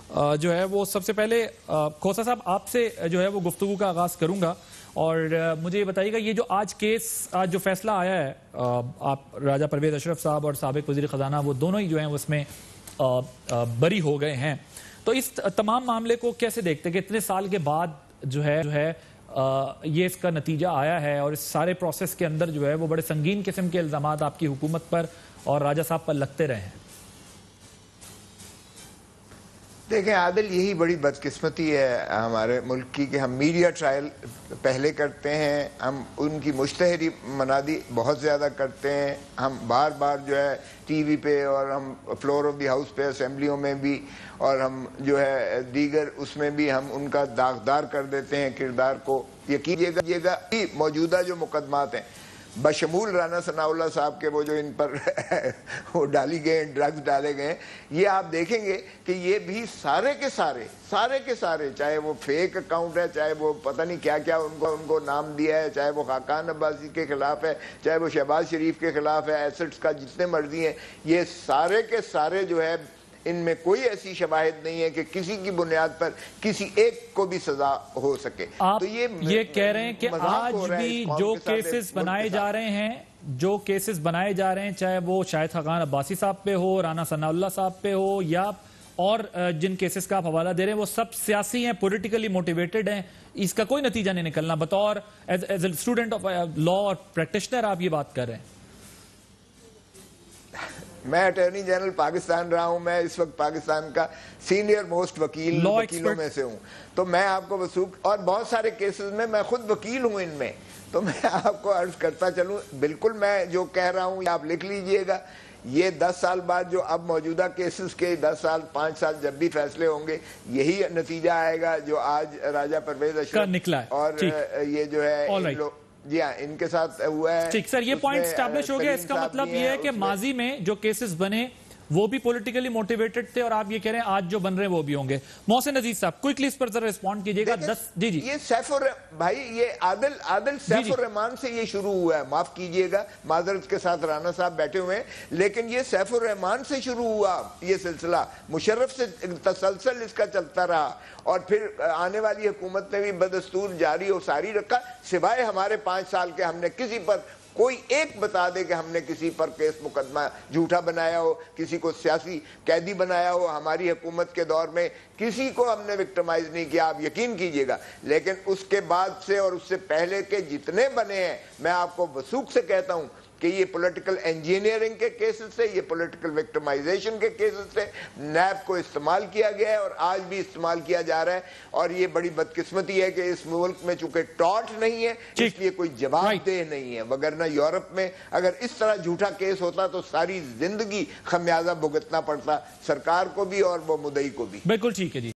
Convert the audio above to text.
جو ہے وہ سب سے پہلے کھوسا صاحب آپ سے جو ہے وہ گفتگو کا آغاز کروں گا، اور مجھے یہ بتائیے گا یہ جو آج جو فیصلہ آیا ہے، آپ راجہ پرویز اشرف صاحب اور سابق وزیر خزانہ وہ دونوں ہی جو ہیں اس میں بری ہو گئے ہیں، تو اس تمام معاملے کو کیسے دیکھتے ہیں کہ اتنے سال کے بعد جو ہے یہ اس کا نتیجہ آیا ہے، اور اس سارے پروسیس کے اندر جو ہے وہ بڑے سنگین قسم کے الزامات آپ کی حکومت پر اور راجہ صاحب پر لگتے رہے ہیں؟ دیکھیں عادل، یہی بڑی بدقسمتی ہے ہمارے ملک کی کہ ہم میڈیا ٹرائل پہلے کرتے ہیں، ہم ان کی مشتہری منادی بہت زیادہ کرتے ہیں، ہم بار بار جو ہے ٹی وی پہ اور ہم فلور آف دی ہاؤس پہ اسمبلیوں میں بھی اور ہم جو ہے دیگر اس میں بھی ہم ان کا داغدار کر دیتے ہیں کردار کو۔ یقین کیجیے گا موجودہ جو مقدمات ہیں بشمول رانا ثناءاللہ صاحب کے وہ جو ان پر وہ ڈالی گئے ہیں، ڈرگز ڈالے گئے ہیں، یہ آپ دیکھیں گے کہ یہ بھی سارے کے سارے چاہے وہ فیک اکاؤنٹ ہے، چاہے وہ پتہ نہیں کیا کیا ان کو نام دیا ہے، چاہے وہ خاقان عباسی کے خلاف ہے، چاہے وہ شہباز شریف کے خلاف ہے، ایسٹس کا جتنے مرضی ہیں، یہ سارے کے سارے جو ہے ان میں کوئی ایسی شواہد نہیں ہے کہ کسی کی بنیاد پر کسی ایک کو بھی سزا ہو سکے۔ آپ یہ کہہ رہے ہیں کہ آج بھی جو کیسز بنائے جا رہے ہیں چاہے وہ شاہد خاقان عباسی صاحب پہ ہو، رانا ثناءاللہ صاحب پہ ہو، یا اور جن کیسز کا آپ حوالہ دے رہے ہیں وہ سب سیاسی ہیں، پولیٹیکلی موٹیویٹڈ ہیں، اس کا کوئی نتیجہ نہیں نکلنا؟ بطور as a student of law اور پریکٹیشنر آپ یہ بات کر رہے ہیں؟ میں اٹارنی جنرل پاکستان رہا ہوں، میں اس وقت پاکستان کا سینئر موسٹ وکیلوں میں سے ہوں، تو میں آپ کو وثوق اور بہت سارے کیسز میں خود وکیل ہوں ان میں، تو میں آپ کو عرض کرتا چلوں بالکل میں جو کہہ رہا ہوں آپ لکھ لیجئے گا، یہ 10 سال بعد جو اب موجودہ کیسز کے 10 سال 5 سال جب بھی فیصلے ہوں گے یہی نتیجہ آئے گا جو آج راجہ پرویز اشرف اور یہ جو ہے جی ہاں ان کے ساتھ ہوا ہے۔ ٹھیک سر، یہ پوائنٹ اسٹیبلش ہو گیا، اس کا مطلب یہ ہے کہ ماضی میں جو کیسز بنے وہ بھی پولیٹیکلی موٹیویٹڈ تھے، اور آپ یہ کہہ رہے ہیں آج جو بن رہے ہیں وہ بھی ہوں گے۔ محسن عزیز صاحب کوئکلی اس پر ذرا رسپونڈ کیجئے گا۔ جی یہ بھائی یہ عادل سیف الرحمان سے یہ شروع ہوا ہے، معاف کیجئے گا معذرت کے ساتھ رانا صاحب بیٹھے ہوئے ہیں، لیکن یہ سیف الرحمان سے شروع ہوا یہ سلسلہ، مشرف سے تسلسل اس کا چلتا رہا، اور پھر آنے والی حکومت نے بھی بدستور جاری اور ساری رکھا، سوائے ہمارے 5 سال کے ہم نے کسی پر کوئی ایک بتا دے کہ ہم نے کسی پر کیس مقدمہ جھوٹا بنایا ہو، کسی کو سیاسی قیدی بنایا ہو، ہماری حکومت کے دور میں کسی کو ہم نے وکٹمائز نہیں کیا، آپ یقین کیجئے گا۔ لیکن اس کے بعد سے اور اس سے پہلے کے جتنے بنے ہیں میں آپ کو وثوق سے کہتا ہوں کہ یہ پولیٹیکل انجینئرنگ کے کیسز سے، یہ پولیٹیکل وکٹمائزیشن کے کیسز سے نیب کو استعمال کیا گیا ہے اور آج بھی استعمال کیا جا رہا ہے، اور یہ بڑی بدقسمتی ہے کہ اس ملک میں چونکہ ٹاٹ نہیں ہے اس لیے کوئی جواب دہ نہیں ہے، وگرنہ یورپ میں اگر اس طرح جھوٹا کیس ہوتا تو ساری زندگی خمیازہ بھگتنا پڑتا سرکار کو بھی اور وہ مدعی کو بھی۔ بالکل ٹھیک ہے جی۔